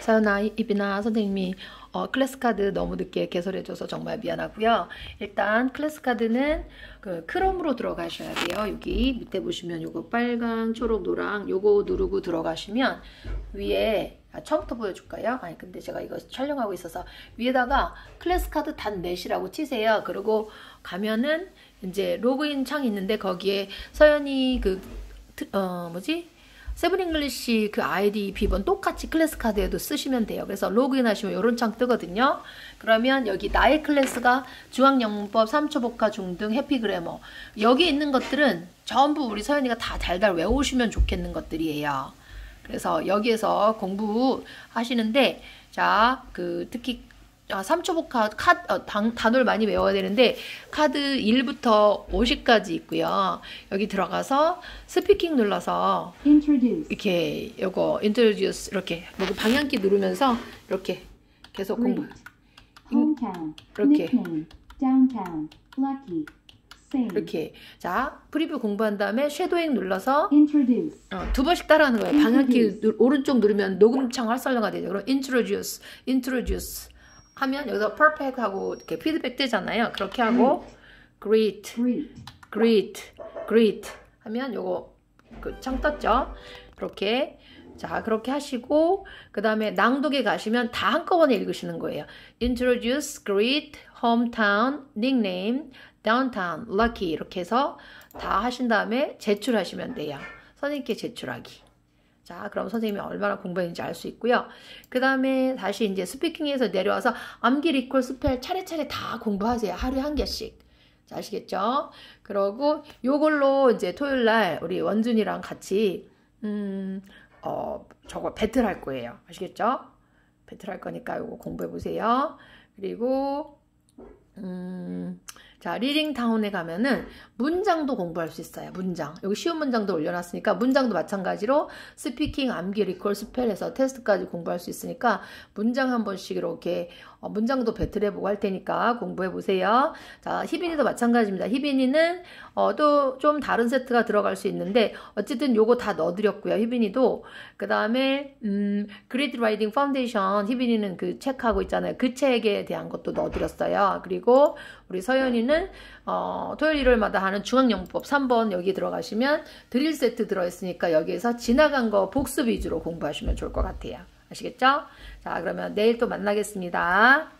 서연아, 이빈아, 선생님이 클래스 카드 너무 늦게 개설해줘서 정말 미안하고요. 일단 클래스 카드는 그 크롬으로 들어가셔야 돼요. 여기 밑에 보시면 요거 빨강, 초록, 노랑 요거 누르고 들어가시면 위에 처음부터 보여줄까요? 아니 근데 제가 이거 촬영하고 있어서 위에다가 클래스 카드 닷넷이라고 치세요. 그리고 가면은 이제 로그인 창이 있는데 거기에 서연이 세븐잉글리시 그 아이디 비번 똑같이 클래스 카드에도 쓰시면 돼요. 그래서 로그인 하시면 이런 창 뜨거든요. 그러면 여기 나의 클래스가 중학영문법, 3초 복화 중등, 해피그래머 여기 있는 것들은 전부 우리 서연이가 다 달달 외우시면 좋겠는 것들이에요. 그래서 여기에서 공부하시는데 자, 특히 3초 복화 단어를 많이 외워야 되는데 카드 1부터 50까지 있고요. 여기 들어가서 스피킹 눌러서 이렇게 요거 introduce 이렇게 방향키 누르면서 이렇게 계속 공부. 이렇게 이렇게 자 프리뷰 공부한 다음에 섀도잉 눌러서 두 번씩 따라하는 거예요. 방향키 오른쪽 누르면 녹음창 활성화가 되죠. 그럼 introduce 하면 여기서 perfect 하고 이렇게 피드백 뜨잖아요. 그렇게 하고 great 하면 요거 창 떴죠. 그렇게 자 그렇게 하시고 그 다음에 낭독에 가시면 다 한꺼번에 읽으시는 거예요. introduce, greet, hometown, nickname, downtown, lucky 이렇게 해서 다 하신 다음에 제출하시면 돼요. 선생님께 제출하기. 자, 그럼 선생님이 얼마나 공부했는지 알 수 있고요. 그 다음에 다시 이제 스피킹에서 내려와서 암기, 리콜, 스펠 차례차례 다 공부하세요. 하루에 한 개씩. 자, 아시겠죠? 그러고 요걸로 이제 토요일 날 우리 원준이랑 같이 저거 배틀 할 거예요. 아시겠죠? 배틀 할 거니까 요거 공부해 보세요. 그리고 자, 리딩타운에 가면은 문장도 공부할 수 있어요. 문장. 여기 쉬운 문장도 올려놨으니까 문장도 마찬가지로 스피킹, 암기, 리콜, 스펠해서 테스트까지 공부할 수 있으니까 문장 한 번씩 이렇게 문장도 배틀해보고 할 테니까 공부해보세요. 자, 희빈이도 마찬가지입니다. 희빈이는 또 좀 다른 세트가 들어갈 수 있는데 어쨌든 요거 다 넣어드렸고요. 희빈이도 그 다음에 그리드 라이딩 파운데이션 희빈이는 그 책하고 있잖아요. 그 책에 대한 것도 넣어드렸어요. 그리고 우리 서연이는 토요일 일요일마다 하는 중학영문법 3번 여기 들어가시면 드릴 세트 들어있으니까 여기에서 지나간 거 복습 위주로 공부하시면 좋을 것 같아요. 아시겠죠? 자, 그러면 내일 또 만나겠습니다.